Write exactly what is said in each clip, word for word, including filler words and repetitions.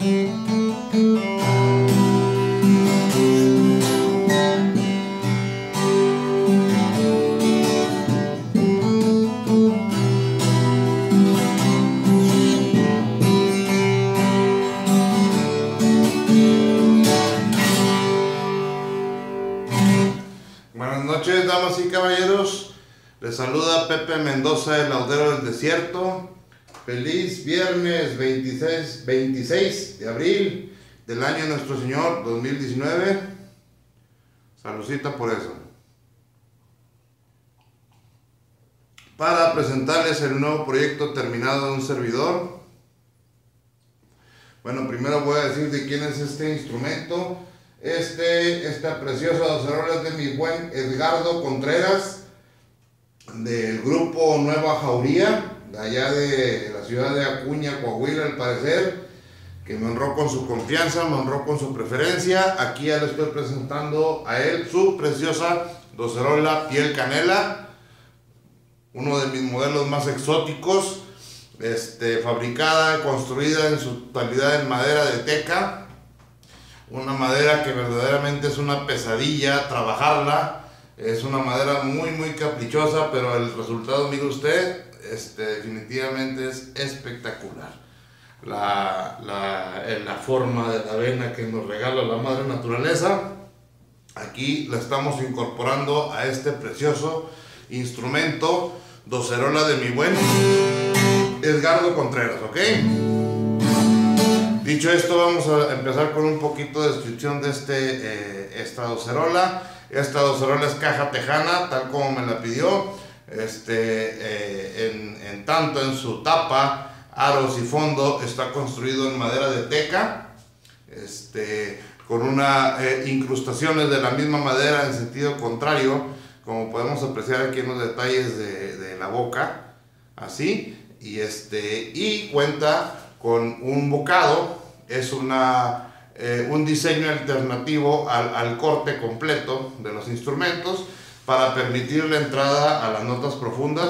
Buenas noches, damas y caballeros. Les saluda Pepe Mendoza, el laudero del desierto. Feliz viernes veintiséis, veintiséis de abril del año de nuestro Señor dos mil diecinueve. Saludcita por eso. Para presentarles el nuevo proyecto terminado de un servidor. Bueno, primero voy a decir de quién es este instrumento. Este, esta preciosa docerola es de mi buen Edgardo Contreras, del grupo Nueva Jauría, de allá de la ciudad de Acuña, Coahuila, al parecer, que me honró con su confianza, me honró con su preferencia. Aquí ya le estoy presentando a él su preciosa docerola piel canela, uno de mis modelos más exóticos, este, fabricada, construida en su totalidad en madera de teca. Una madera que verdaderamente es una pesadilla trabajarla. Es una madera muy muy caprichosa, pero el resultado, mire usted, este, definitivamente es espectacular. La, la, en la forma de la vena que nos regala la madre naturaleza, aquí la estamos incorporando a este precioso instrumento docerola de mi buen Edgardo Contreras, ¿ok? Dicho esto, vamos a empezar con un poquito de descripción de este, eh, esta docerola. Esta docerola es caja tejana, tal como me la pidió. Este, eh, en, en tanto en su tapa, aros y fondo está construido en madera de teca, este, con una eh, incrustaciones de la misma madera en sentido contrario, como podemos apreciar aquí en los detalles de, de la boca, así. Y, este, y cuenta con un bocado. Es una, eh, un diseño alternativo al, al corte completo de los instrumentos para permitir la entrada a las notas profundas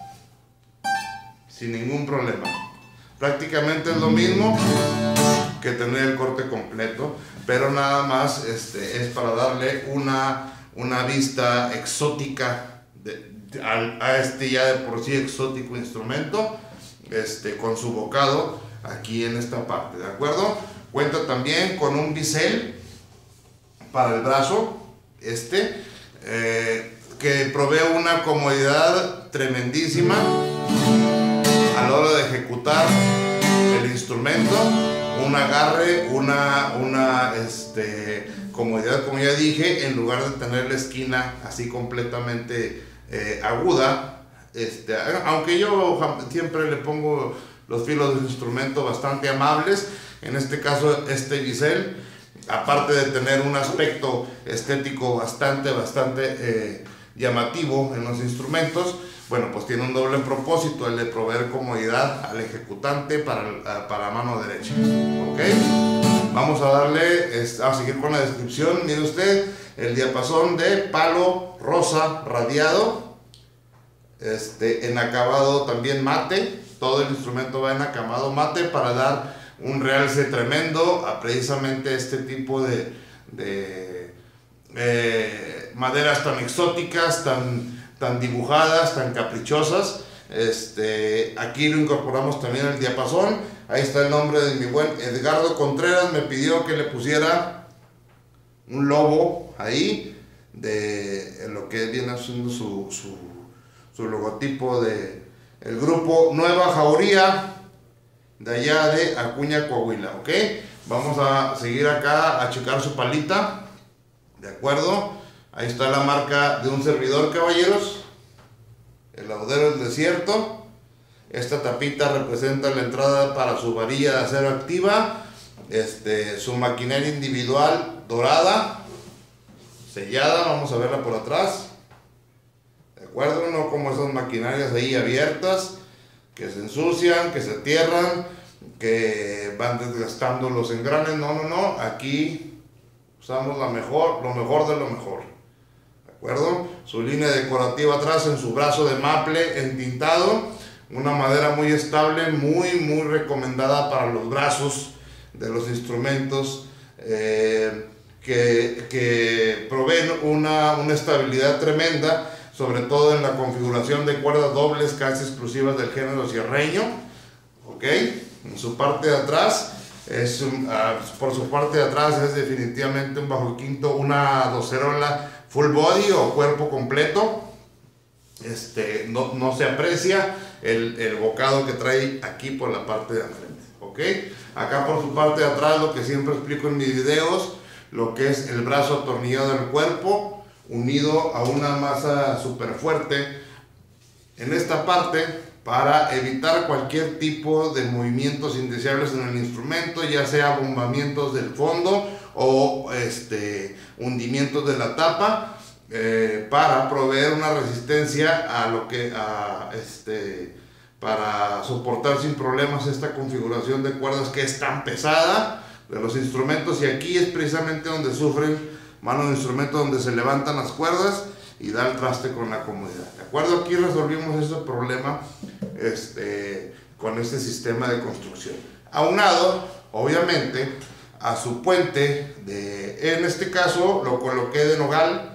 sin ningún problema. Prácticamente es lo mismo que tener el corte completo, pero nada más este, es para darle una, una vista exótica de, de, a, a este ya de por sí exótico instrumento, este, con su bocado aquí en esta parte, ¿de acuerdo? Cuenta también con un bisel para el brazo, este, eh, que provee una comodidad tremendísima a la hora de ejecutar el instrumento, un agarre, una, una este, comodidad, como ya dije, en lugar de tener la esquina así completamente eh, aguda, este, aunque yo siempre le pongo los filos del instrumento bastante amables. En este caso, este bisel, aparte de tener un aspecto estético bastante, bastante eh, llamativo en los instrumentos, bueno, pues tiene un doble propósito, el de proveer comodidad al ejecutante para, para mano derecha. ¿Ok? Vamos a darle, a seguir con la descripción. Mire usted, el diapasón de palo rosa radiado, este, en acabado también mate. Todo el instrumento va en acabado mate para dar un realce tremendo a precisamente este tipo de, de eh, maderas tan exóticas, tan, tan dibujadas, tan caprichosas. Este, aquí lo incorporamos también el diapasón. Ahí está el nombre de mi buen Edgardo Contreras. Me pidió que le pusiera un lobo ahí, de lo que viene haciendo su, su, su logotipo de el grupo Nueva Jauría, de allá de Acuña, Coahuila, ¿ok? Vamos a seguir acá a checar su palita, ¿de acuerdo? Ahí está la marca de un servidor, caballeros, el laudero del desierto. Esta tapita representa la entrada para su varilla de acero activa, este, su maquinaria individual dorada, sellada, vamos a verla por atrás. ¿De acuerdo? No como esas maquinarias ahí abiertas, que se ensucian, que se tierran, que van desgastando los engranes. No, no, no. Aquí usamos la mejor, lo mejor de lo mejor. ¿De acuerdo? Su línea decorativa atrás en su brazo de maple entintado. Una madera muy estable, muy, muy recomendada para los brazos de los instrumentos eh, que, que proveen una, una estabilidad tremenda, sobre todo en la configuración de cuerdas dobles casi exclusivas del género cierreño. ¿Ok? En su parte de atrás, es un, uh, por su parte de atrás es definitivamente un bajo quinto, una docerola full body o cuerpo completo. Este, no, no se aprecia el, el bocado que trae aquí por la parte de enfrente. ¿Ok? Acá por su parte de atrás, lo que siempre explico en mis videos, lo que es el brazo atornillado del cuerpo unido a una masa súper fuerte en esta parte para evitar cualquier tipo de movimientos indeseables en el instrumento, ya sea bombamientos del fondo o este, hundimientos de la tapa, eh, para proveer una resistencia a lo que a este para soportar sin problemas esta configuración de cuerdas que es tan pesada de los instrumentos. Y aquí es precisamente donde sufren manos de instrumento, donde se levantan las cuerdas y da el traste con la comodidad. ¿De acuerdo? Aquí resolvimos ese problema este, con este sistema de construcción. Aunado, obviamente, a su puente, de, en este caso lo coloqué de nogal,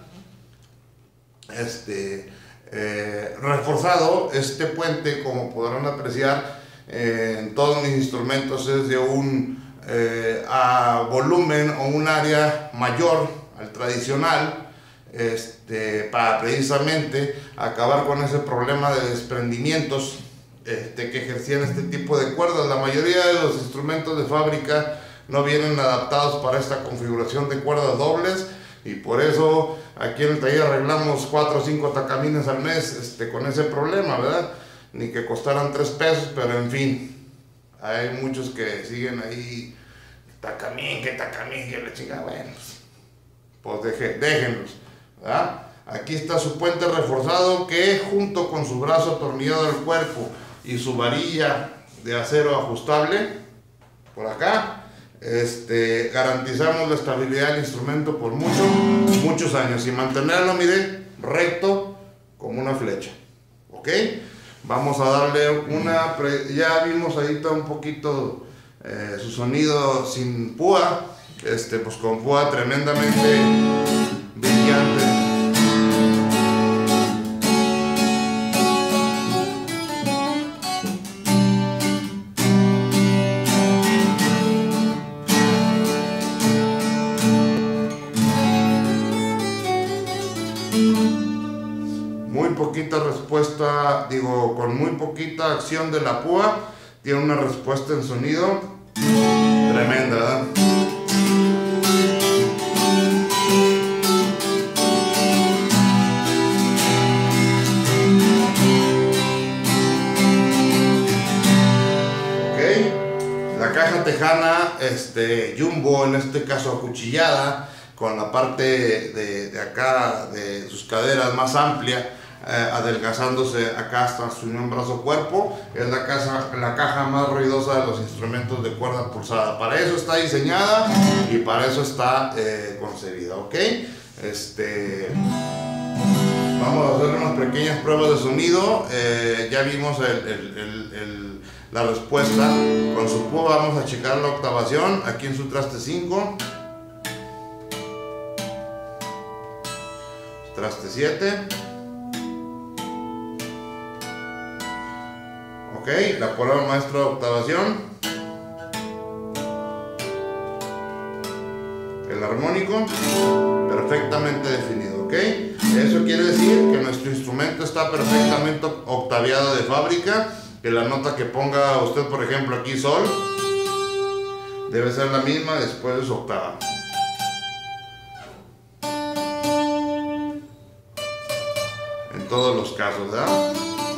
este, eh, reforzado. Este puente, como podrán apreciar, eh, en todos mis instrumentos es de un eh, a volumen o un área mayor al tradicional, este, para precisamente acabar con ese problema de desprendimientos este, que ejercían este tipo de cuerdas. La mayoría de los instrumentos de fábrica no vienen adaptados para esta configuración de cuerdas dobles, y por eso aquí en el taller arreglamos cuatro o cinco tacamines al mes este, con ese problema, ¿verdad? Ni que costaran tres pesos, pero en fin, hay muchos que siguen ahí, tacamín, que tacamín, que la chingada. Bueno, pues, pues deje, déjenlos, ¿verdad? Aquí está su puente reforzado, que junto con su brazo atornillado del cuerpo y su varilla de acero ajustable por acá, este, garantizamos la estabilidad del instrumento por muchos, muchos años, y mantenerlo, mire, recto como una flecha. ¿Ok? Vamos a darle una, ya vimos ahí está un poquito eh, su sonido sin púa, este, pues con púa tremendamente brillante. Muy poquita respuesta, digo, con muy poquita acción de la púa, tiene una respuesta en sonido tremenda, ¿verdad? Ok, la caja tejana este, Jumbo, en este caso acuchillada, con la parte de, de acá de sus caderas más amplia, eh, adelgazándose acá hasta su unión brazo-cuerpo, es la, casa, la caja más ruidosa de los instrumentos de cuerda pulsada. Para eso está diseñada y para eso está eh, concebida, ¿ok? Este, vamos a hacer unas pequeñas pruebas de sonido. Eh, ya vimos el, el, el, el, la respuesta. Con su púa vamos a checar la octavación aquí en su traste cinco. Traste siete. Ok, la prueba maestra de octavación. El armónico perfectamente definido, ok. Eso quiere decir que nuestro instrumento está perfectamente octaviado de fábrica, que la nota que ponga usted, por ejemplo, aquí sol, debe ser la misma después de su octava. En todos los casos, ¿verdad?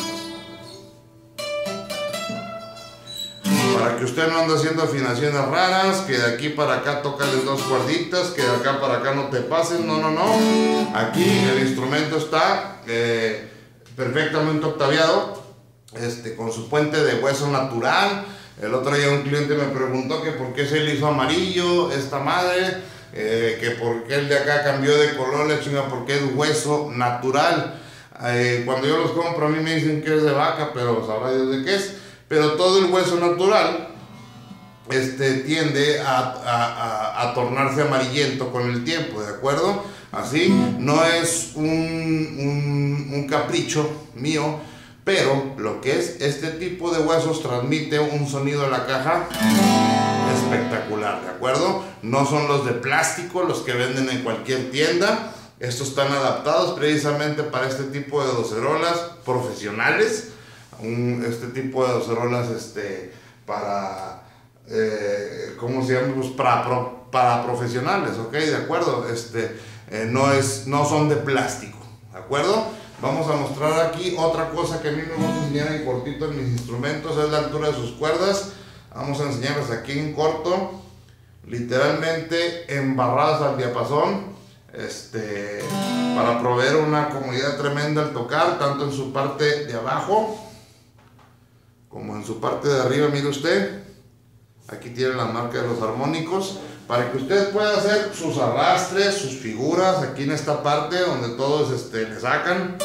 Para que usted no ande haciendo afinaciones raras, que de aquí para acá tócales dos cuerditas, que de acá para acá no te pasen, no, no, no. Aquí el instrumento está eh, perfectamente octaviado, este, con su puente de hueso natural. El otro día un cliente me preguntó que por qué se le hizo amarillo esta madre, eh, que por qué el de acá cambió de color, le chinga, porque es hueso natural. Eh, cuando yo los compro a mí me dicen que es de vaca, pero sabrá Dios de qué es. Pero todo el hueso natural este, tiende a, a, a, a tornarse amarillento con el tiempo, ¿de acuerdo? Así, no es un, un, un capricho mío, pero lo que es este tipo de huesos transmite un sonido a la caja espectacular, ¿de acuerdo? No son los de plástico, los que venden en cualquier tienda. Estos están adaptados precisamente para este tipo de docerolas profesionales. Un, este tipo de docerolas este, para, eh, ¿cómo se llama? Pues para, pro, para profesionales, ¿ok? De acuerdo. Este, eh, no, es, no son de plástico, ¿de acuerdo? Vamos a mostrar aquí otra cosa que a mí me gusta enseñar en cortito en mis instrumentos, es la altura de sus cuerdas. Vamos a enseñarles aquí en corto, literalmente embarradas al diapasón. Este, para proveer una comodidad tremenda al tocar, tanto en su parte de abajo como en su parte de arriba. Mire usted, aquí tiene la marca de los armónicos, para que usted pueda hacer sus arrastres, sus figuras, aquí en esta parte donde todos este, le sacan.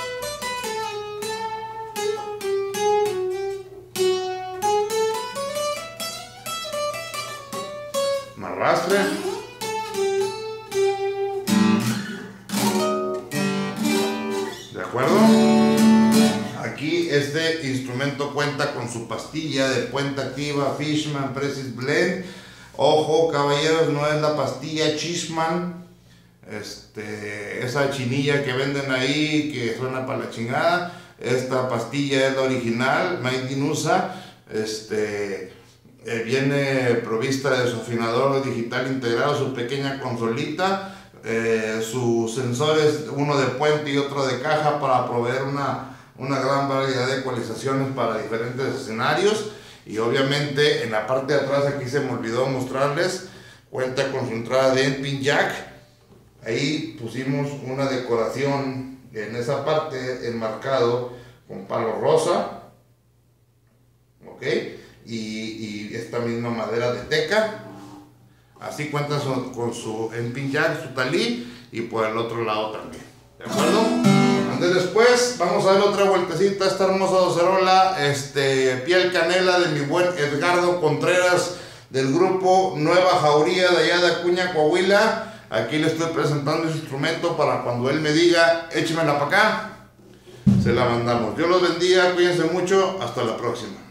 Un arrastre. ¿De acuerdo? Aquí este instrumento cuenta con su pastilla de puente activa Fishman Precis Blend. Ojo, caballeros, no es la pastilla Chisman, este, esa chinilla que venden ahí que suena para la chingada. Esta pastilla es la original, Made in U S A. Este, eh, viene provista de su afinador digital integrado, su pequeña consolita. Eh, sus sensores, uno de puente y otro de caja, para proveer una, una gran variedad de ecualizaciones para diferentes escenarios. Y obviamente en la parte de atrás, aquí se me olvidó mostrarles, cuenta con su entrada de pin jack. Ahí pusimos una decoración en esa parte enmarcado con palo rosa, ok, y, y esta misma madera de teca. Así cuenta su, con su pin jack, su talí, y por el otro lado también, ¿de acuerdo? Antes después vamos a dar otra vueltecita a esta hermosa docerola, este, piel canela de mi buen Edgardo Contreras, del grupo Nueva Jauría de allá de Acuña, Coahuila. Aquí le estoy presentando ese instrumento para cuando él me diga, échemela para acá, se la mandamos. Dios los bendiga, cuídense mucho, hasta la próxima.